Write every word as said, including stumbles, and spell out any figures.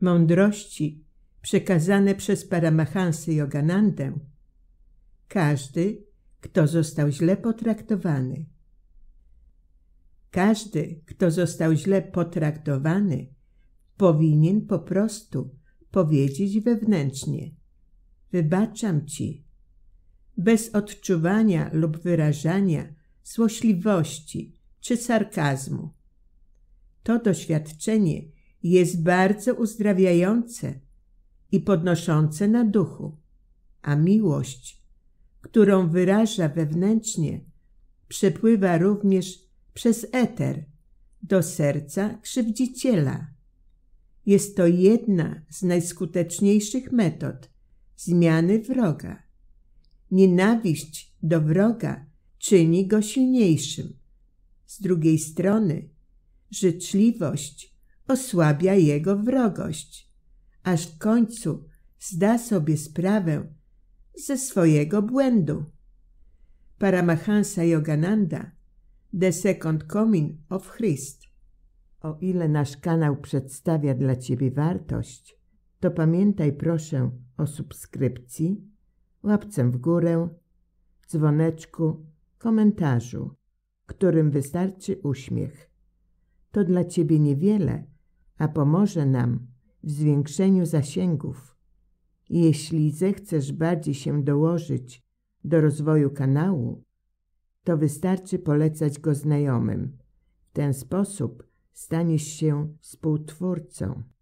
mądrości przekazane przez Paramahansę Yoganandę, każdy, kto został źle potraktowany. Każdy, kto został źle potraktowany, powinien po prostu powiedzieć wewnętrznie: wybaczam ci, bez odczuwania lub wyrażania złośliwości czy sarkazmu. To doświadczenie jest bardzo uzdrawiające i podnoszące na duchu, a miłość, którą wyraża wewnętrznie, przepływa również przez eter do serca krzywdziciela. Jest to jedna z najskuteczniejszych metod zmiany wroga. Nienawiść do wroga czyni go silniejszym. Z drugiej strony życzliwość osłabia jego wrogość, aż w końcu zda sobie sprawę ze swojego błędu. Paramahansa Yogananda, The Second Coming of Christ. O ile nasz kanał przedstawia dla Ciebie wartość, to pamiętaj proszę o subskrypcji, łapce w górę, dzwoneczku, komentarzu, którym wystarczy uśmiech. To dla Ciebie niewiele, a pomoże nam w zwiększeniu zasięgów. Jeśli zechcesz bardziej się dołożyć do rozwoju kanału, to wystarczy polecać go znajomym. W ten sposób staniesz się współtwórcą.